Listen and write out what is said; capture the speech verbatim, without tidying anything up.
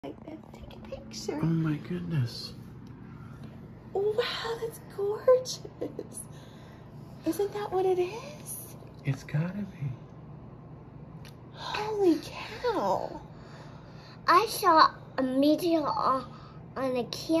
Like that. Take a picture. Oh my goodness. Wow, that's gorgeous. Isn't that what it is? It's gotta be. Holy cow. I saw a meteor on, on the camera.